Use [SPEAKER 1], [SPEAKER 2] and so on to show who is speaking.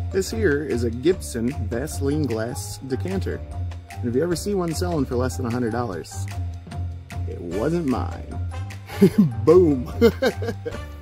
[SPEAKER 1] This here is a Gibson Vaseline glass decanter. And if you ever see one selling for less than $100, it wasn't mine. Boom.